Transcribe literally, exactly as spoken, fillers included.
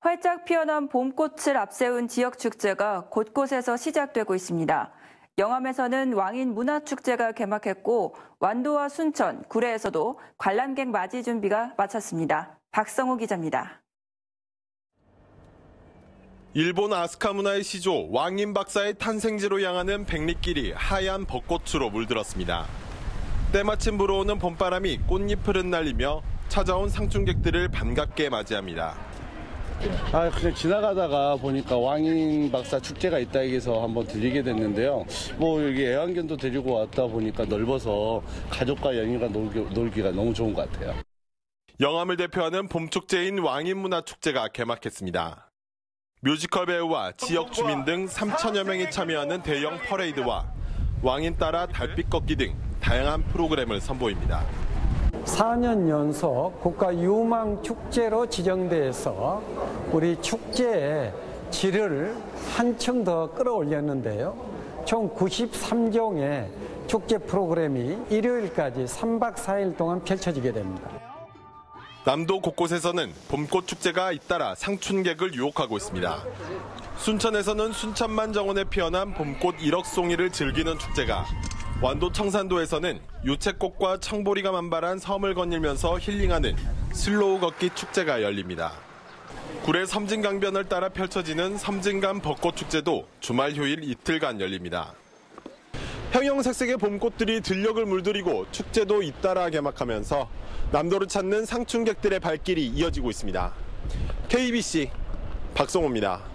활짝 피어난 봄꽃을 앞세운 지역 축제가 곳곳에서 시작되고 있습니다. 영암에서는 왕인 문화축제가 개막했고 완도와 순천, 구례에서도 관람객 맞이 준비가 마쳤습니다. 박성우 기자입니다. 일본 아스카 문화의 시조 왕인 박사의 탄생지로 향하는 백리길이 하얀 벚꽃으로 물들었습니다. 때마침 불어오는 봄바람이 꽃잎을 흩날리며 찾아온 상춘객들을 반갑게 맞이합니다. 아, 그냥 지나가다가 보니까 왕인 박사 축제가 있다 해서 한번 들리게 됐는데요. 뭐 여기 애완견도 데리고 왔다 보니까 넓어서 가족과 연인과 놀기, 놀기가 너무 좋은 것 같아요. 영암을 대표하는 봄축제인 왕인문화축제가 개막했습니다. 뮤지컬 배우와 지역 주민 등 삼천여 명이 참여하는 대형 퍼레이드와 왕인 따라 달빛 걷기 등 다양한 프로그램을 선보입니다. 사 년 연속 국가유망축제로 지정돼서 우리 축제의 질을 한층 더 끌어올렸는데요. 총 구십삼 종의 축제 프로그램이 일요일까지 삼 박 사 일 동안 펼쳐지게 됩니다. 남도 곳곳에서는 봄꽃 축제가 잇따라 상춘객을 유혹하고 있습니다. 순천에서는 순천만 정원에 피어난 봄꽃 일억송이를 즐기는 축제가, 완도 청산도에서는 유채꽃과 청보리가 만발한 섬을 거닐면서 힐링하는 슬로우 걷기 축제가 열립니다. 구례 섬진강변을 따라 펼쳐지는 섬진강 벚꽃축제도 주말 휴일 이틀간 열립니다. 형형색색의 봄꽃들이 들녘을 물들이고 축제도 잇따라 개막하면서 남도를 찾는 상춘객들의 발길이 이어지고 있습니다. 케이비씨 박성호입니다.